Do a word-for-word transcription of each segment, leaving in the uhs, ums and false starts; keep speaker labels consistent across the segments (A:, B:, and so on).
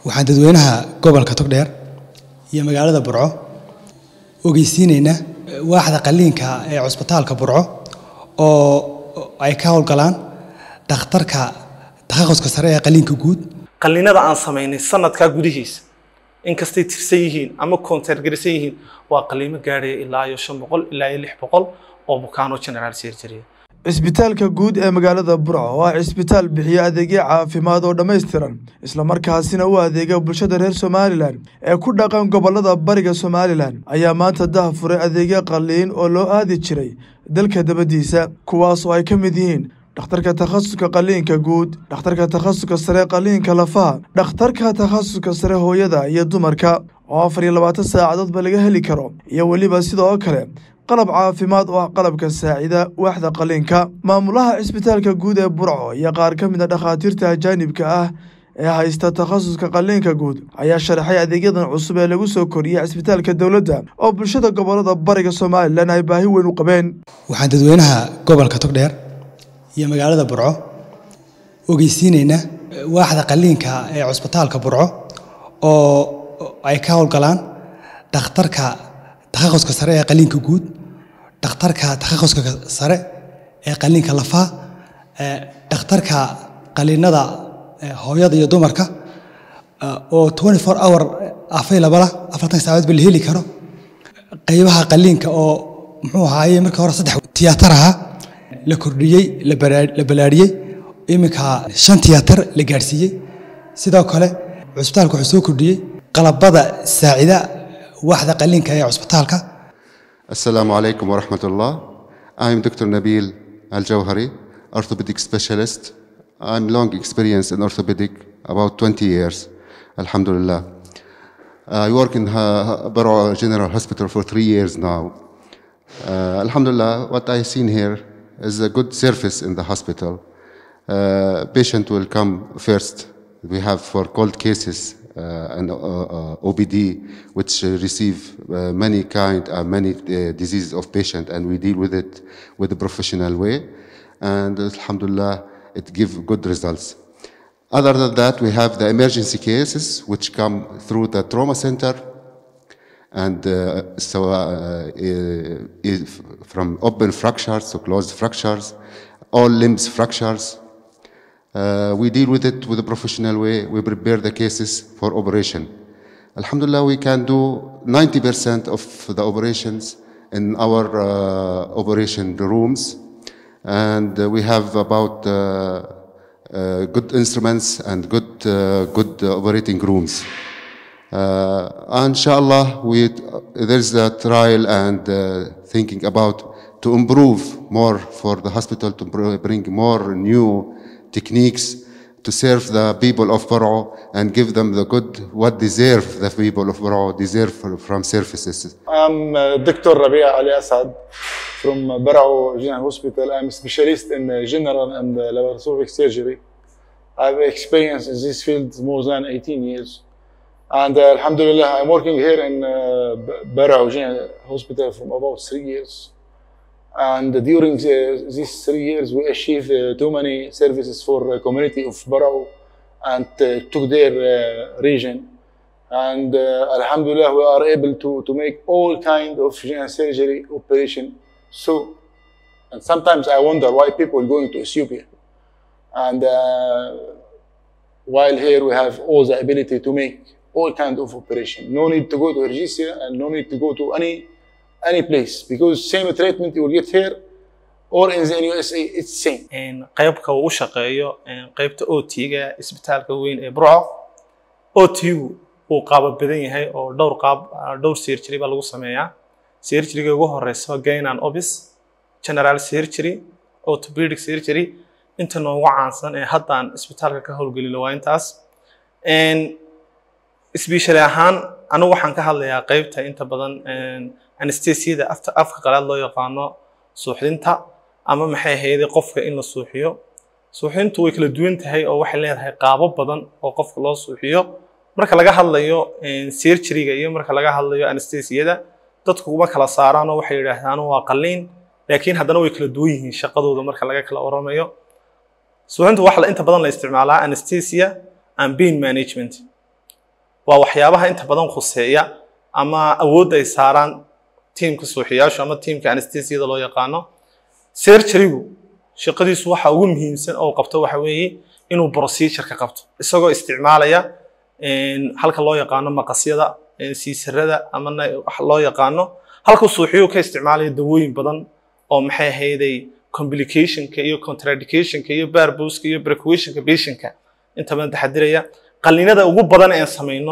A: waxaan dadweynaha gobolka Togdheer iyo magaalada Burco ogeysiinayna waaxda qaliinka ee cusbitaalka Burco oo ay ka howlgalaan dhakhtarka takhaasuska sare ee qaliinka guud
B: qaliinada aan sameynay sanadka gudihiisa inkastay tirsan yihiin ama koontar garisan yihiin waa qaliimo gaadhay ilaa shan boqol ilaa lix boqol oo bukaano general surgery
C: isbitaalka guud ee magaalada Burco waa isbitaal bixiya adeegyo caafimaad oo dhameystiran isla markaasina uu adeega bulshada reer Somaliland ee ku dhaqan gobolada bariga Somaliland ayaa maanta daahfuray adeegyo qaliin oo loo aadi jiray dalka dabadiisa kuwaas oo ay ka mid yihiin dhakhtarka takhasuska qaliinka guud dhakhtarka takhasuska sare qaliinka lafaha dhakhtarka takhasuska sare hooyada iyo dumarka oo afar iyo labaatan saacadood ba laga heli karo iyo waliba sidoo kale qalab caafimaad oo qalabka saacida waaxda qaliinka maamulaha isbitaalka guud ee Burco iyo qaar ka mid ah dhakhaatiirta ajaanibka ah ee haysta takhasuska qaliinka guud ayaa sharaxay adeegyadan cusub ee lagu soo koriyay isbitaalka dawladda oo bulshada gobolada bariga Somaliland ay baahi weyn u qabeen
A: waxaan dadweynaha gobolka Togdheer iyo magaalada Burco ogeysiinayna waaxda qaliinka ee cusbitaalka Burco oo ay ka howlgalaan dhakhtarka takhaasuska sare ee qaliinka guud dhakhtarka takhasuska sare ee qaliinka lafaha dhakhtarka qaliinada hooyada iyo dumarka oo twenty-four hour available ah afartan saacadood la heli karo qaybaha qaliinka oo muxuu ahaayay markii hore saddex tiyaatar ah la kordhiyay la balaariyay iminka shan tiyaatar la gaarsiiyay sidoo kale cusbitaalku wuxuu soo kordhiyay qalabada saacida واحدة قلين كيا عسبتالك.
D: السلام عليكم ورحمة الله. I'm Doctor Nabil Al-Jawhari, orthopedic specialist. I'm long experience in orthopedic, about twenty years. Alhamdulillah. I work in Burco General Hospital for three years now. Uh, Alhamdulillah, what I seen here is a good service in the hospital. Uh, patient will come first. We have for cold cases. Uh, and uh, uh, O P D, which uh, receive uh, many kind, uh, many uh, diseases of patient, and we deal with it with a professional way, and alhamdulillah, it gives good results. Other than that, we have the emergency cases, which come through the trauma center, and uh, so uh, uh, from open fractures to closed fractures, all limbs fractures. Uh, we deal with it with a professional way. We prepare the cases for operation. Alhamdulillah, we can do ninety percent of the operations in our uh, operation rooms. And uh, we have about uh, uh, good instruments and good, uh, good uh, operating rooms. Uh, inshallah, we, there's a trial and uh, thinking about to improve more for the hospital, to bring more new techniques to serve the people of Burco and give them the good what deserve the people of Burco deserve from services.
E: I'm uh, Doctor Rabia Ali Assad from Burco General Hospital. I'm a specialist in general and laparoscopic surgery. I've experience in this field more than eighteen years. And uh, alhamdulillah, I'm working here in uh, Burco General Hospital from about three years. And during the, these three years, we achieved uh, too many services for the community of Burco and uh, to their uh, region. And uh, alhamdulillah, we are able to, to make all kind of general surgery operation. So, and sometimes I wonder why people are going to Ethiopia. And uh, while here we have all the ability to make all kind of operation. No need to go to Ergesia and no need to go to any any place because same treatment you will get here or in the U S A it's same.
B: In qaybka uu shaqeeyo in qaybta O T-ga isbitaalka weyn ee Burco O T-gu uu qaab badan yahay oo dhowr qaab dhowr surgery ba lagu sameeyaa surgery-ga ugu horeysa gain and obis general surgery orthopedic surgery inta noogu caansan ee haddaan isbitaalka ka howlgelin waa intaas in especially ahaan anigu waxaan ka hadlayaa qaybta inta badan anesthesia after afka qalaad loo yaqaano suuxdinta ama maxay ahayd qofka in la suuxiyo suuxintu way kala duwan tahay oo waxay leedahay qaabab badan oo qofka loo suuxiyo marka laga hadlayo surgery-ga iyo marka laga hadlayo anesthesia-da dadku uma kala saaraan oo waxay yiraahdaan waa qaliin laakiin haddana way kala duwan yihiin shaqadooda marka laga kala waramayo suuxintu waxa inta badan la isticmaalaa anesthesia and pain management waa waxyaabaha inta badan khuseeya ama awood ay saaraan teamka suuxiyaasha ama teamka anesthesiada loo yaqaano surgery-gu shaqadiisu waxa ugu muhiimsan oo qabto waxa weeye inuu procedure ka qabto isagoo isticmaalaya in halka loo yaqaano maqasyada siisarada ama wax loo yaqaano halka suuxiyo ka isticmaalaya dawooyin badan oo maxay ahaydey complication-ka iyo contraindication-ka iyo barbus-ka iyo precaution-ka patient-ka inta badan taxadiraya qaliinada ugu badan ee sameeyno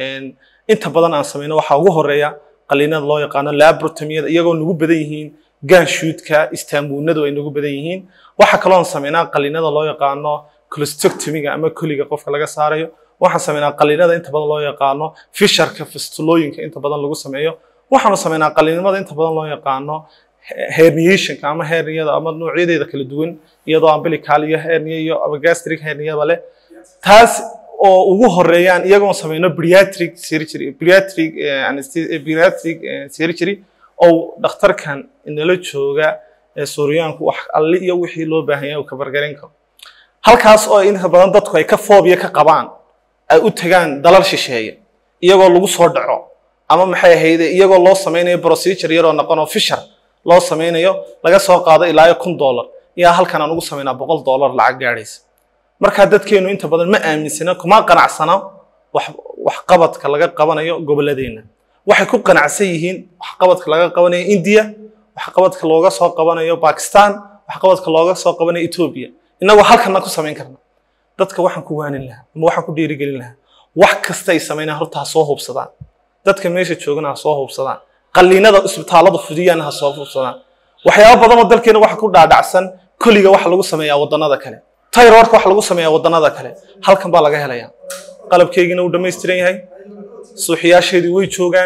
B: inta badan aan sameeyno waxa ugu horeeya qaliinada loo yaqaano laparotomy-da iyagoo nagu badan yihiin gaan shoot-ka istaambuunadu ay nagu badan yihiin waxa kale oo sameeynaa qaliinada loo yaqaano cholecystectomy-ga ama koliga qofka laga saarayo waxa sameeynaa qaliinada inta badan loo yaqaano fissure-ka fistulooyinka inta badan lagu sameeyo waxaanu sameeynaa qaliinada inta badan loo yaqaano herniation-ka ama hernia-da ama noocyadeeda kala duwan iyadoo umbilical iyo hernia iyo gastric hernia leh taas oo ugu horeeyaan iyagoo sameeyno pediatric surgery pediatric anesthesia pediatric surgery oo dhakhtarkan inala jooga Suuriyaanku wax alli iyo wixii loo baahan yahay ka bargarin karo halkaas oo inta badan dadku ay ka phobia ka qabaan ay u tagaan dalal shisheeye iyagoo lagu soo dhaco ama maxay ahayd iyagoo loo sameeyo procedure yar oo noqon fissure loo sameeyo laga soo qaado ilaa kun dollar yaa halkan aan ugu sameeynaa boqol dollar lacag gaaraysa marka dadkeenu inta badan ma aaminsana kuma qanacsana wax wax qabadka laga qabanayo goboladeena waxay ku qanacsan yihiin wax qabadka laga qabanayo India wax qabadka looga soo qabanayo Pakistan wax qabadka looga soo qabanayo Ethiopia inagu halkan ku sameyn karna dadka waxaan ku waanin lahaa ama waxaan ku dhiirigelin lahaa wax kasta ay sameeyaan horta soo hubsadaan dadka meesha joogana soo hubsadaan qaliinada isbitaalada fudiyaan ha soo hubsadaan waxyaabo badan oo dalkeena waxa ku dhaadhacsan koliga wax lagu sameeyaa wadanada kale thyroidka wax lagu sameeyaa wadanada kale halkan baa laga helayaa qalabkeegina uu dhameystiran yahay suuxiyaasheedii way joogaan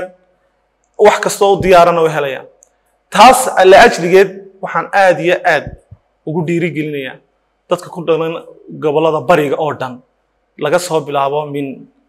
B: wax kasta oo diyaaran oo helayaan taas la ajligeed waxaan aad iyo aad ugu dhiirigelinayaa dadka ku dhalan gobolada bariga oo dhan laga soo bilaabo min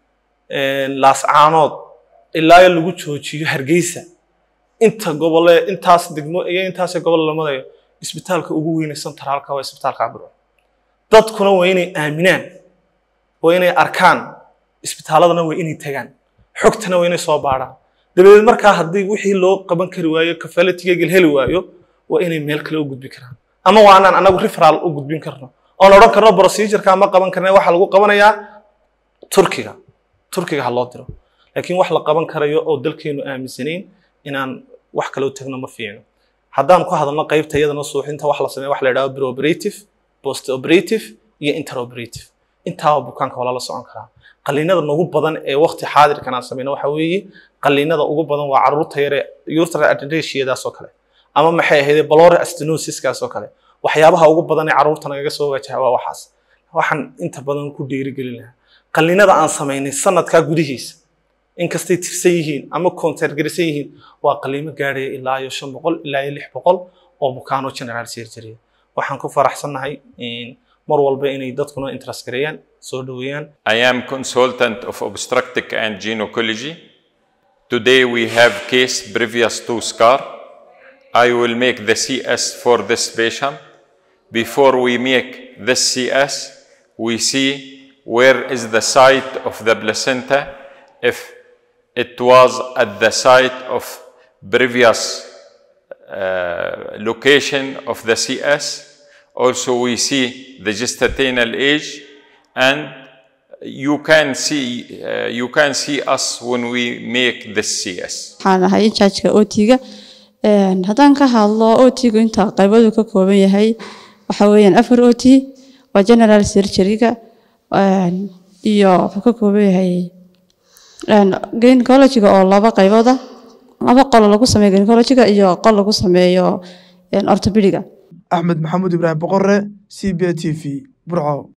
B: laascaanood ilaa lagu joojiyo Hargeysa inta gobole intaas degmo iyo intaas gobol la madayo isbitaalka ugu weyn ee centraalka waa isbitaalka Burco dadkuna waa inay aaminaan waa inay arkaan isbitaaladana waa inay tagaan xogtana waa inay soo baaraan dabadeed markaa haddii wixii loo qaban kari waayo kafaalatiga gal heli waayo waa inay meel kale u gudbi karaan ama waa aan anagu referral u gudbin karno oo oran karno procedure-ka ma qaban karnaa waxa lagu qabanayaa Turkiga Turkiga ha loo diro laakiin wax la qaban karayo oo dalkeenu aaminsaneen inaan wax kale u tagno ma fiicno haddaan ku hadalno qaybta iyadana suuxinta wax la sameeyo wax la yiraahdo pre-operative post operative iyo intraoperative intaa bukaanka wala la socon karaa qaliinada ugu badan ee waqti xaadirkan aan sameeyno waxa weeye qaliinada ugu badan waa caruurta yar urethral attenuation-daas oo kale ama maxay ahayd pyloric stenosis-kaas oo kale waxyaabaha ugu badan ee caruurta naga soo wajaha waa waxaas waxaan inta badan ku dhiirigelinayaa qaliinada aan sameeynay sanadka gudihiisa in kastay tirsan yihiin ama concert garisan yihiin waa qaliimo gaadhay ilaa iyo shan boqol ilaa iyo lix boqol oo bukaano general surgery waxaan ku faraxsanahay in mar walba inay dadkuna interest gareeyaan soo dhaweeyaan.
F: I am consultant of obstetric and gynecology. Today we have case previous to scar. I will make the C S for this patient. Before we make this C S, we see where is the site of the placenta. If it was at the site of previous uh, location of the C S, also we see the gestational age, and you can see uh, you can see us when we make this C S.
G: waxaan ahay jajka O T-ga een hadaan ka hadlo O T-gu inta qaybadu ka kooban yahay waxa weeyaan afar O T waa general surgery-ga een iyo wuxuu ka kooban yahay een gynecology-ga oo laba qaybood ah laba qol lagu sameeyo gynecology-ga iyo qol lagu sameeyo een orthopedic-ga.
C: Axmed Maxamuud Ibraahim Boqorre, C B A T V, Burco.